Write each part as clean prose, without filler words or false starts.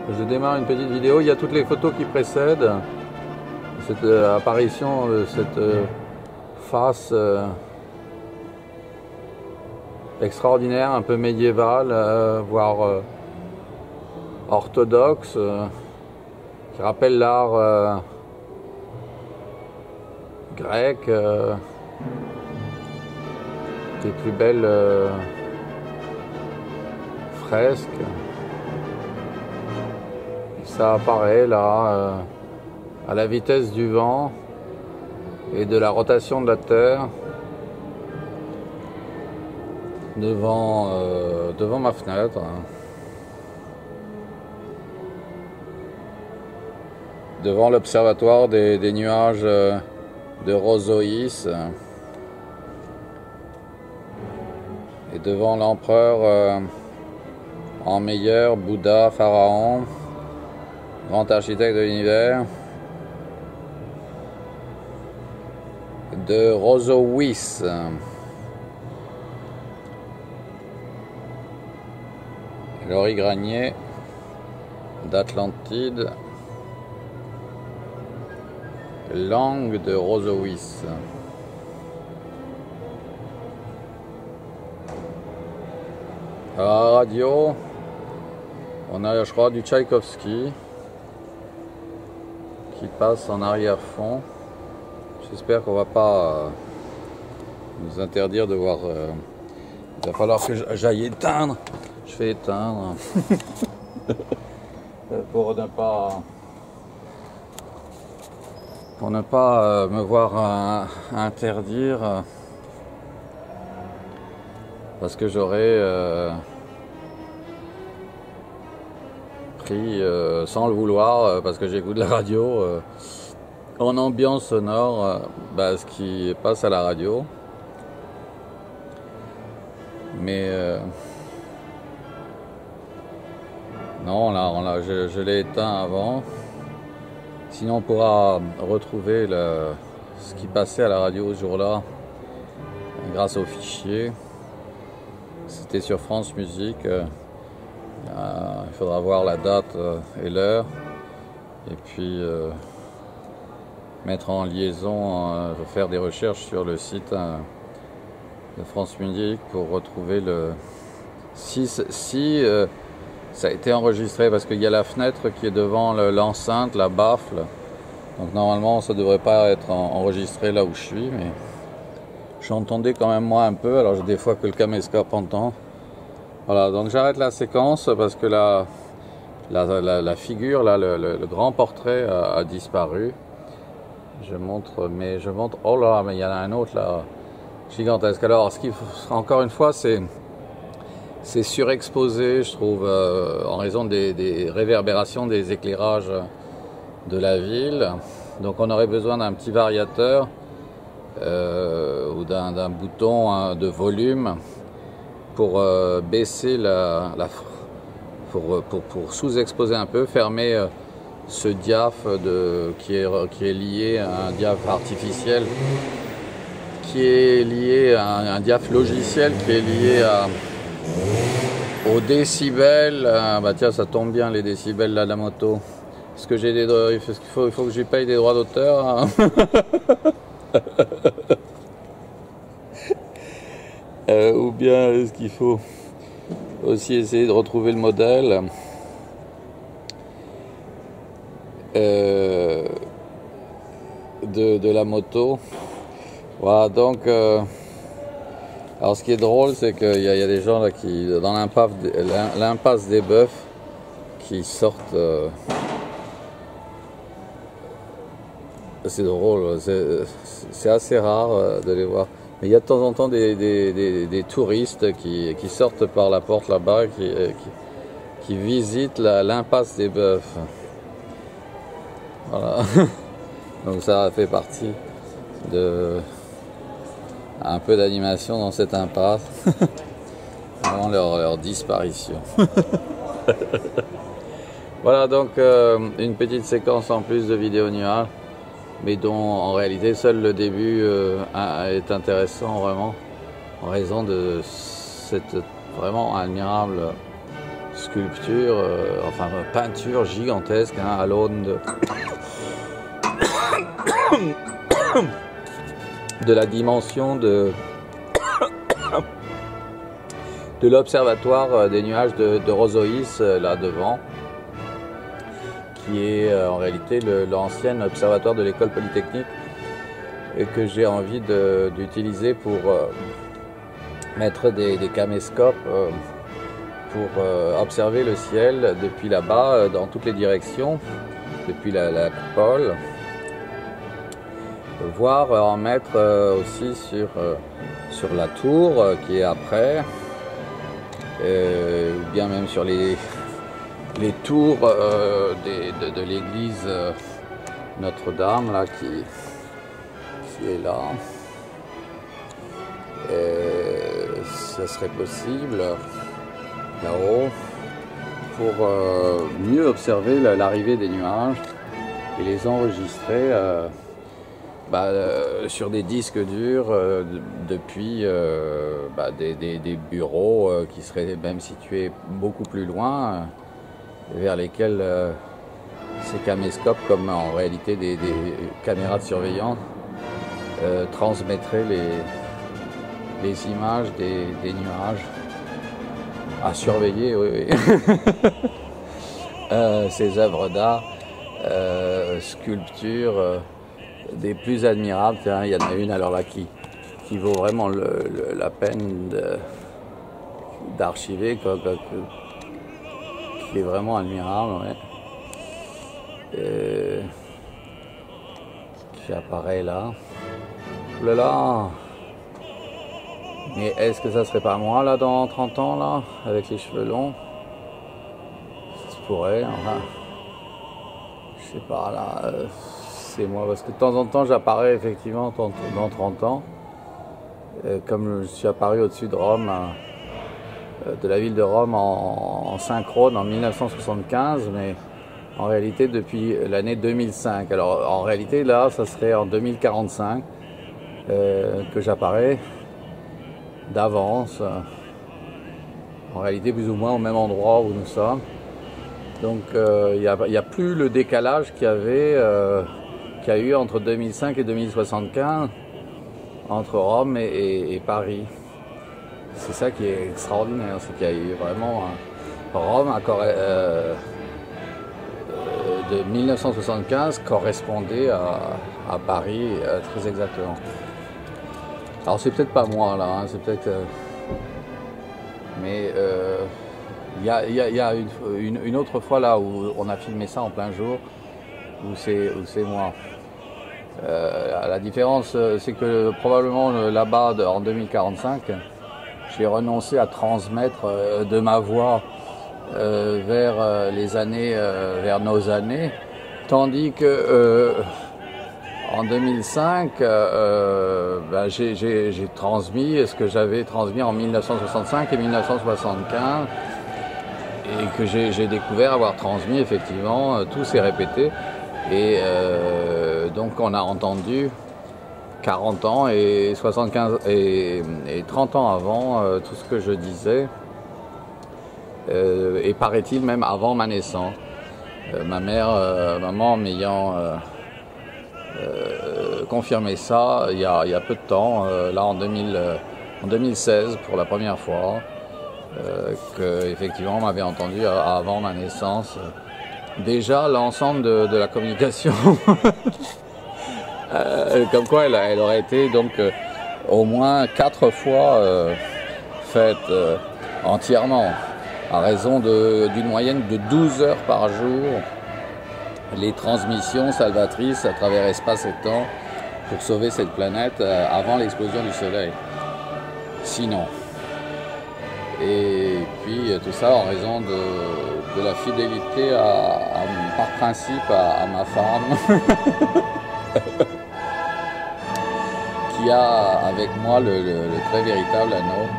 Je démarre une petite vidéo, il y a toutes les photos qui précèdent cette apparition de cette face extraordinaire, un peu médiévale, voire orthodoxe, qui rappelle l'art grec, des plus belles fresques. Ça apparaît là à la vitesse du vent et de la rotation de la Terre devant ma fenêtre. Devant l'observatoire des nuages de Rosoïs et devant l'empereur en meilleur, Bouddha, Pharaon, grand architecte de l'univers, de Rosoïs. Laurie Granier d'Atlantide, langue de Rosoïs. À la radio, on a, je crois, du Tchaïkovski qui passe en arrière-fond. J'espère qu'on va pas nous interdire de voir. Il va falloir que j'aille éteindre. Je fais éteindre pour ne pas me voir interdire, parce que j'aurais pris sans le vouloir, parce que j'écoute la radio en ambiance sonore, ce qui passe à la radio, mais non, là, je l'ai éteint avant. Sinon, on pourra retrouver ce qui passait à la radio ce jour-là grâce au fichier. C'était sur France Musique. Il faudra voir la date et l'heure. Et puis mettre en liaison, faire des recherches sur le site de France Musique pour retrouver si ça a été enregistré, parce qu'il y a la fenêtre qui est devant l'enceinte, la baffle. Donc normalement ça devrait pas être enregistré là où je suis, mais j'entendais quand même moi un peu, alors des fois que le caméscope entend. Voilà, donc j'arrête la séquence parce que la figure, là, le grand portrait a disparu. Je montre, oh là, mais il y en a un autre là, gigantesque. Alors encore une fois, c'est surexposé, je trouve, en raison des réverbérations des éclairages de la ville. Donc on aurait besoin d'un petit variateur ou d'un bouton de volume pour baisser pour sous-exposer un peu, fermer ce diaph qui est lié à un diaph artificiel, qui est lié à un diaph logiciel, qui est lié aux décibels. Tiens, ça tombe bien les décibels là de la moto. Est-ce que j'ai des droits, il faut que je lui paye des droits d'auteur, hein. Ou bien est-ce qu'il faut aussi essayer de retrouver le modèle de la moto. Voilà, donc alors ce qui est drôle, c'est qu'il y a des gens là qui, dans l'impasse des bœufs, qui sortent. C'est drôle, c'est assez rare de les voir. Mais il y a de temps en temps des touristes qui sortent par la porte là-bas, qui visitent l'impasse des bœufs. Voilà. Donc ça fait partie de un peu d'animation dans cette impasse avant leur disparition. Voilà, donc une petite séquence en plus de vidéo nuage, mais dont en réalité seul le début est intéressant vraiment, en raison de cette vraiment admirable sculpture, enfin peinture gigantesque hein, à l'aune de la dimension de l'observatoire des nuages de Rosoïs là devant, qui est en réalité l'ancien observatoire de l'école polytechnique et que j'ai envie d'utiliser pour mettre des caméscopes pour observer le ciel depuis là-bas dans toutes les directions, depuis la coupole, voire en mettre aussi sur la tour qui est après, ou bien même sur les tours de l'église Notre-Dame là qui est là. Ça serait possible là-haut pour mieux observer l'arrivée des nuages et les enregistrer sur des disques durs depuis des bureaux qui seraient même situés beaucoup plus loin, vers lesquels ces caméscopes, comme en réalité des caméras de surveillance, transmettraient les images des nuages à surveiller, oui. Ces œuvres d'art, sculptures, des plus admirables. Tiens, il y en a une alors là qui vaut vraiment la peine d'archiver, qui est vraiment admirable, ouais. Qui apparaît là. Oh là là! Mais est-ce que ça serait pas moi là dans 30 ans là, avec les cheveux longs? Ça se pourrait, enfin. Je sais pas là, c'est moi, parce que de temps en temps j'apparais effectivement dans 30 ans. Comme je suis apparu au-dessus de Rome, de la ville de Rome en synchrone en 1975, mais en réalité depuis l'année 2005. Alors en réalité là, ça serait en 2045 que j'apparais d'avance, en réalité plus ou moins au même endroit où nous sommes. Donc il n'y a plus le décalage qu'il y a eu entre 2005 et 2075 entre Rome et Paris. C'est ça qui est extraordinaire, c'est qu'il y a eu vraiment Rome de 1975 correspondait à Paris très exactement. Alors c'est peut-être pas moi là, hein, c'est peut-être, mais il y a une autre fois là où on a filmé ça en plein jour, où c'est moi. La différence, c'est que probablement là-bas en 2045, j'ai renoncé à transmettre de ma voix vers les années, vers nos années, tandis que en 2005, j'ai transmis ce que j'avais transmis en 1965 et 1975, et que j'ai découvert avoir transmis effectivement, tout s'est répété, et donc on a entendu 40 ans et 75 et 30 ans avant tout ce que je disais, et paraît-il même avant ma naissance. Maman m'ayant confirmé ça il y a peu de temps, là en 2016 pour la première fois, que effectivement on m'avait entendu avant ma naissance. Déjà l'ensemble de la communication comme quoi elle aurait été donc au moins 4 fois faite entièrement, à raison d'une moyenne de 12 heures par jour, les transmissions salvatrices à travers espace et temps pour sauver cette planète avant l'explosion du Soleil. Sinon. Et puis tout ça en raison de la fidélité par principe à ma femme qui a avec moi le très véritable anneau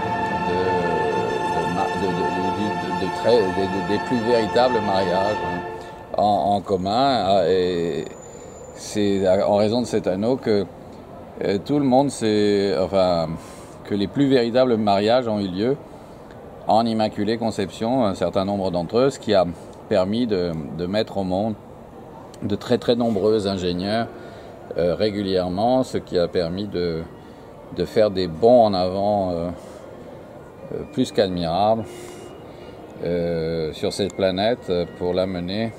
des plus véritables mariages en commun, et c'est en raison de cet anneau que tout le monde sait, enfin, que les plus véritables mariages ont eu lieu en Immaculée Conception, un certain nombre d'entre eux, ce qui a permis de mettre au monde de très très nombreux ingénieurs régulièrement, ce qui a permis de faire des bonds en avant plus qu'admirables sur cette planète pour l'amener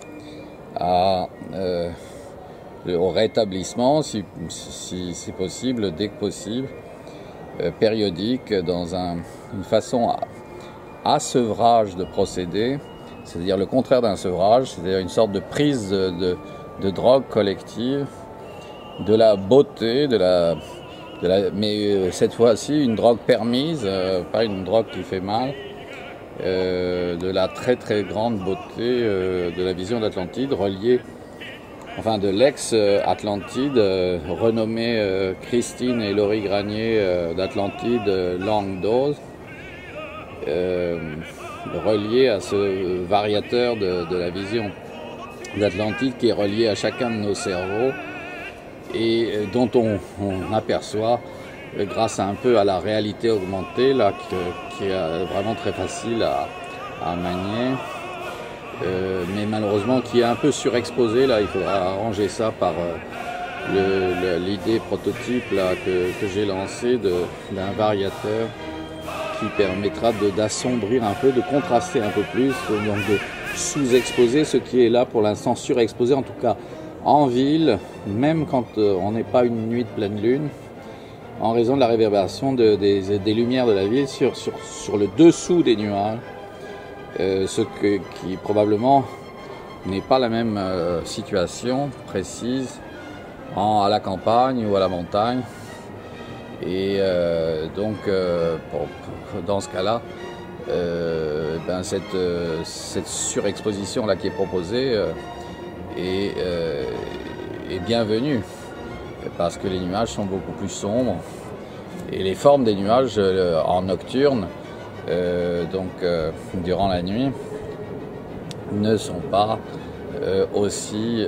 au rétablissement, si possible, dès que possible, périodique, dans une façon à sevrage de procédés, c'est-à-dire le contraire d'un sevrage, c'est-à-dire une sorte de prise de drogue collective, de la beauté, mais cette fois-ci une drogue permise, pas une drogue qui fait mal, de la très très grande beauté de la vision d'Atlantide, reliée, enfin de l'ex-Atlantide, renommée Christine et Laurie Granier d'Atlantide Langue d'Oz, reliée à ce variateur de la vision d'Atlantide qui est relié à chacun de nos cerveaux et dont on aperçoit, grâce un peu à la réalité augmentée là, qui est vraiment très facile à manier, mais malheureusement qui est un peu surexposé. Là, il faudra arranger ça par l'idée prototype là, que j'ai lancée d'un variateur qui permettra d'assombrir un peu, de contraster un peu plus, donc de sous-exposer ce qui est là pour l'instant surexposé, en tout cas en ville, même quand on n'est pas une nuit de pleine lune, en raison de la réverbération des lumières de la ville sur le dessous des nuages, qui probablement n'est pas la même situation précise à la campagne ou à la montagne. Et donc, dans ce cas-là, cette surexposition là qui est proposée est bienvenue, parce que les nuages sont beaucoup plus sombres et les formes des nuages en nocturne, durant la nuit, ne sont pas aussi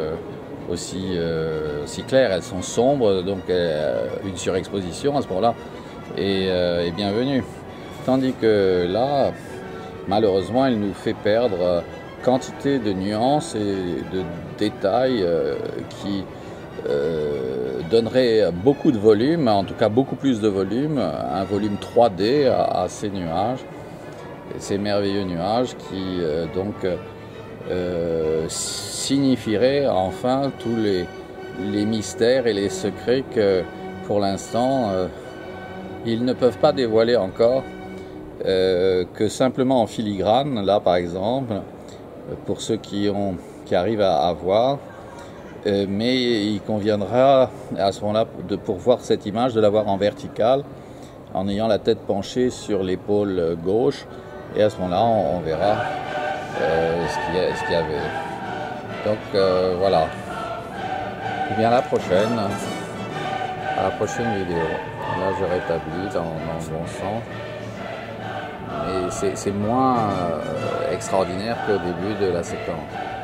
claires. Elles sont sombres, donc une surexposition à ce moment-là est bienvenue. Tandis que là, malheureusement, elle nous fait perdre quantité de nuances et de détails qui donnerait beaucoup de volume, en tout cas beaucoup plus de volume, un volume 3D à ces nuages, ces merveilleux nuages qui signifieraient enfin tous les mystères et les secrets que pour l'instant ils ne peuvent pas dévoiler encore, que simplement en filigrane, là par exemple, pour ceux qui arrivent à voir. Mais il conviendra à ce moment-là, pour voir cette image, de la voir en verticale, en ayant la tête penchée sur l'épaule gauche, et à ce moment-là on verra ce qu'il y avait. Donc voilà. Et bien à la prochaine vidéo. Là je rétablis dans le bon sens, mais c'est moins extraordinaire qu'au début de la séquence.